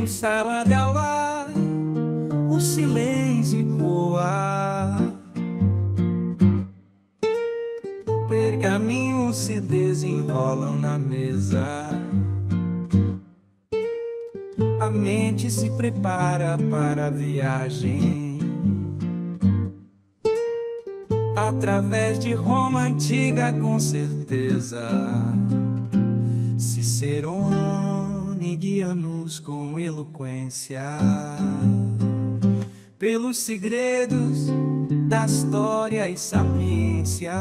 Em sala de aula, o silêncio ecoa. Pergaminhos se desenrolam na mesa. A mente se prepara para a viagem. Através de Roma antiga, com certeza. Cicerone guia-nos com eloquência pelos segredos da história e sapiência.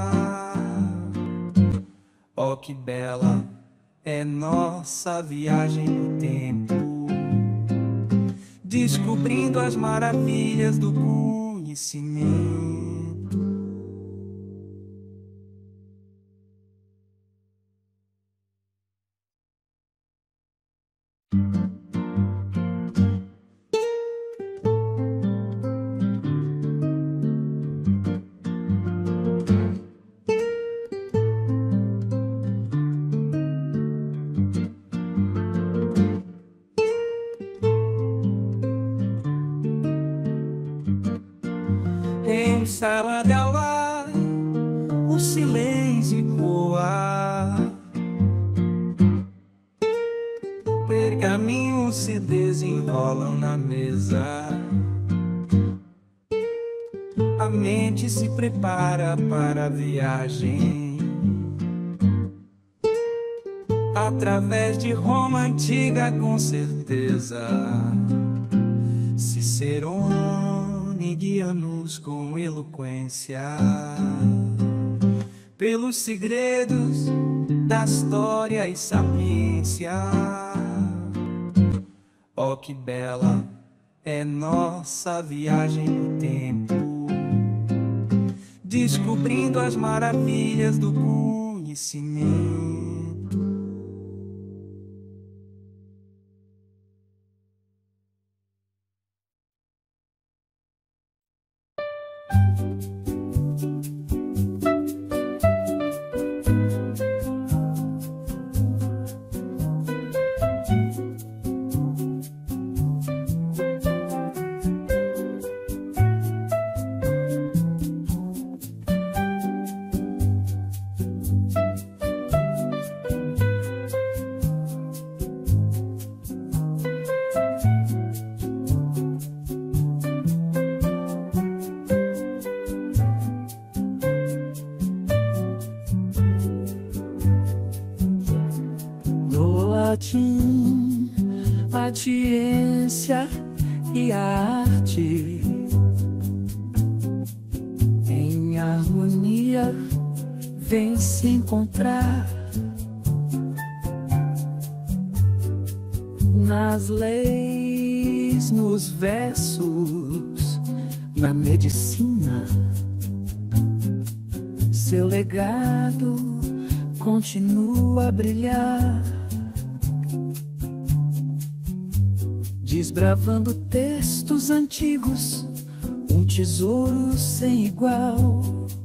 Oh, que bela é nossa viagem no tempo, descobrindo as maravilhas do conhecimento. Em sala de aula, o silêncio ecoa. Pergaminhos se desenrolam na mesa. A mente se prepara para a viagem. Através de Roma antiga, com certeza. Cicerone guia-nos com eloquência pelos segredos da história e sapiência. Oh, que bela é nossa viagem no tempo, descobrindo as maravilhas do conhecimento. Latim, a ciência e a arte em harmonia vem se encontrar nas leis, nos versos, na medicina. Seu legado continua a brilhar, desbravando textos antigos, um tesouro sem igual.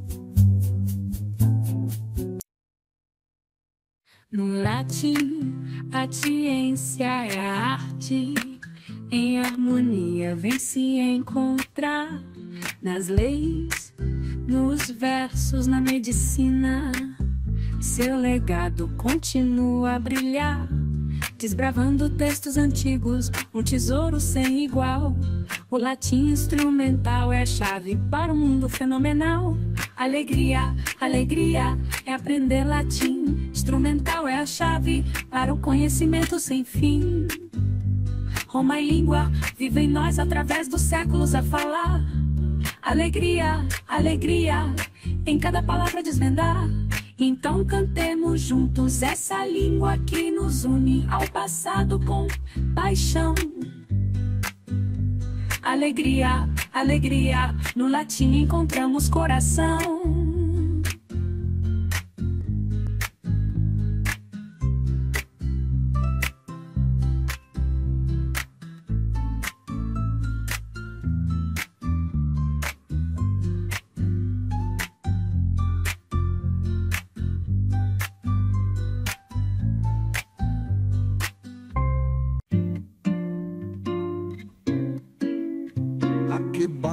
No latim, a ciência e a arte em harmonia vem se encontrar nas leis, nos versos, na medicina. Seu legado continua a brilhar, desbravando textos antigos, um tesouro sem igual. O latim instrumental é a chave para um mundo fenomenal. Alegria, alegria é aprender latim. Instrumental é a chave para o conhecimento sem fim. Roma e língua vivem em nós através dos séculos a falar. Alegria, alegria em cada palavra desvendar. Então cantemos juntos essa língua que nos une ao passado com paixão. Alegria, alegria, no latim encontramos coração.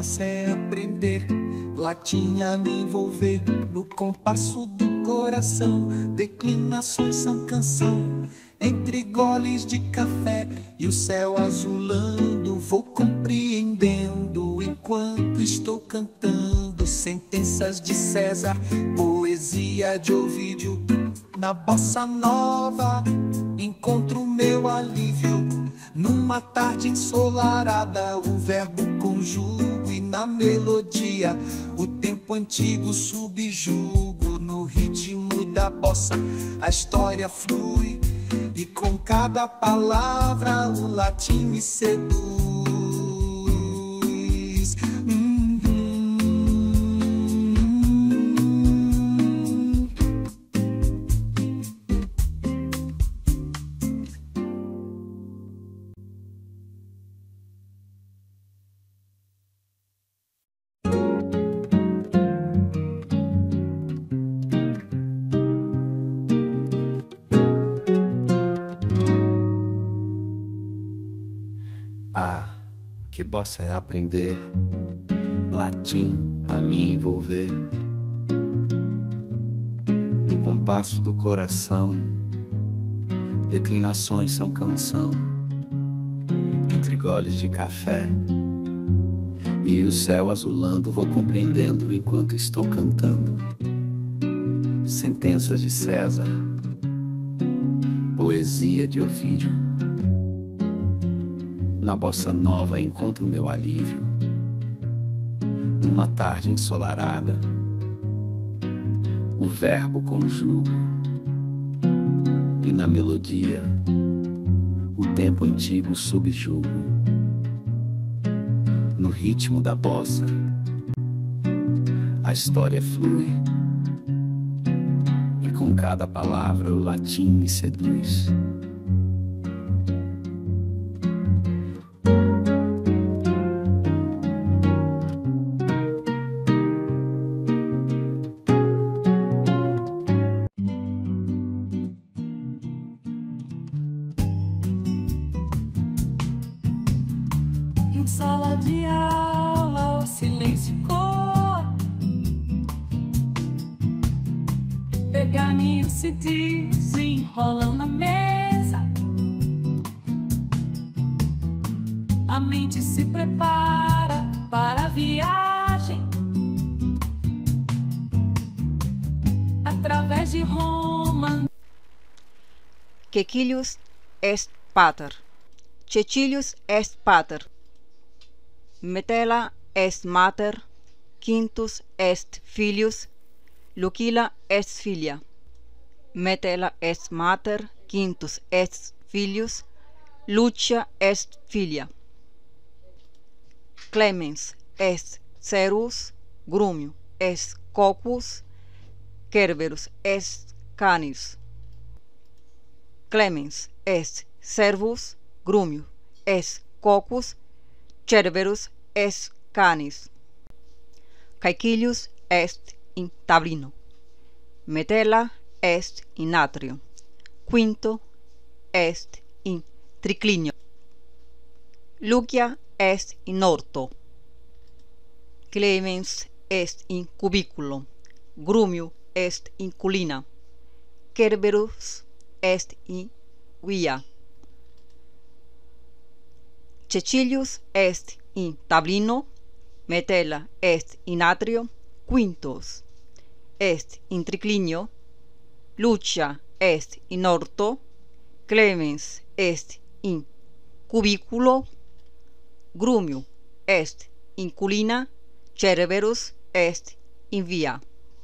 massa é aprender, latim a me envolver no compasso do coração. Declinações são canção, entre goles de café e o céu azulando, vou compreendendo enquanto estou cantando. Sentenças de César, poesia de Ovídio, na bossa nova encontro meu alívio. Numa tarde ensolarada o verbo conjugo e na melodia o tempo antigo subjugo. No ritmo da bossa a história flui e com cada palavra o latim me seduz. Que bossa é aprender, latim a me envolver no compasso do coração. Declinações são canção, entre goles de café e o céu azulando, vou compreendendo enquanto estou cantando. Sentenças de César, poesia de Ovídio, na bossa nova encontro meu alívio. Numa tarde ensolarada o verbo conjugo e na melodia o tempo antigo subjugo. No ritmo da bossa a história flui e com cada palavra o latim me seduz. Em sala de aula o silêncio coa, pergaminhos se desenrolam na mesa, a mente se prepara para a viagem através de Roma. Cecilius est pater, Cecilius est pater, Metella est mater, Quintus est filius, Lucilla est filia. Metella est mater, Quintus est filius, Lucia est filia. Clemens est servus, Grumio est coquus, Cerberus est canis. Clemens est servus, Grumio est coquus, Cerberus est canis. Caecilius est in tablino, Metella est in atrio, Quinto est in triclinio, Lucia est in orto, Clemens est in cubiculo, Grumio est in culina, Cerberus est in via. Cecilius est in tablino, Metella est in atrio, Quintus est in triclinio, Lucia est in orto, Clemens est in cubiculo, Grumio est in culina, Cerberus est in via.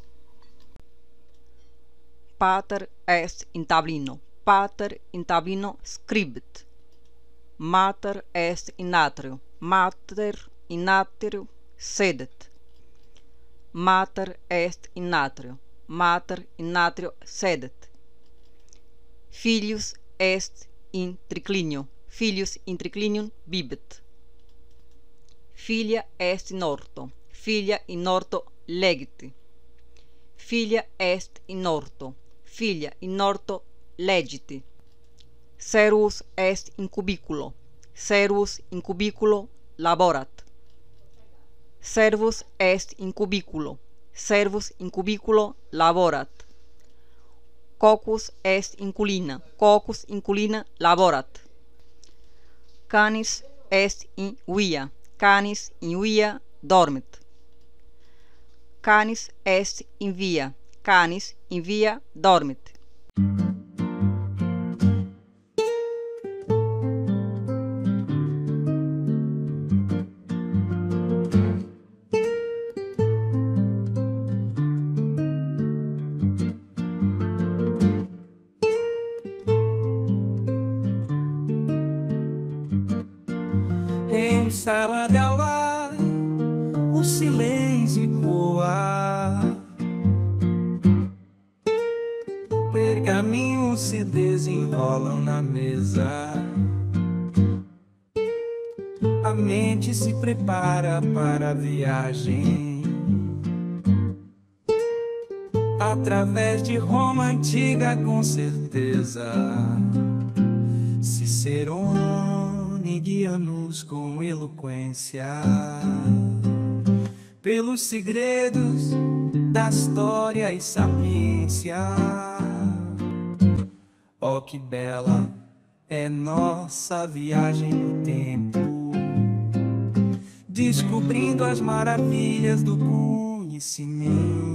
Pater est in tablino, Pater in tablino scribit. Mater est in atrio, Mater in atrio sedet. Mater est in atrio, Mater in atrio sedet. Filius est in triclinio, Filius in triclinium bibet. Filia est in orto, Filia in orto legiti. Filia est in orto, Filia in orto legiti. Servus est in cubiculo, Servus in cubiculo laborat. Servus est in cubiculo. Servus in cubiculo laborat. Coccus est inculina. Coccus inculina laborat. Canis est in via. Canis in via dormit. Canis est in via. Canis in via dormit. Em sala de aula, o silêncio ecoa. Pergaminhos se desenrolam na mesa. A mente se prepara para a viagem. Através de Roma antiga, com certeza. Cicerone guia-nos com eloquência pelos segredos da história e sapiência. Oh, que bela é nossa viagem no tempo, descobrindo as maravilhas do conhecimento.